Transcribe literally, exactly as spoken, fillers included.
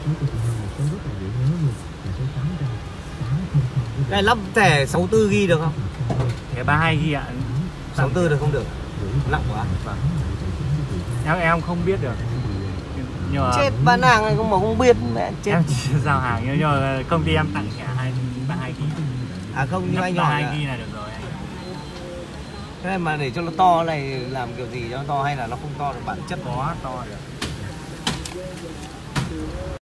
Cái lắp thẻ sáu mươi tư gi-ga-bai được không? Thẻ ba mươi hai gi-ga-bai ạ. sáu mươi tư được không được? Nặng quá. Vâng. Em em không biết được. Nhưng mà Chết, bán hàng này không mà không biết mẹ chết. em chỉ giao hàng nhưng mà công ty em tặng thẻ hai ba mươi hai gi-ga-bai. À không, như anh ba mươi hỏi hai là gi-ga-bai là được rồi anh. cái này mà để cho nó to này làm kiểu gì cho nó to hay là nó không to được bản chất? Có to được.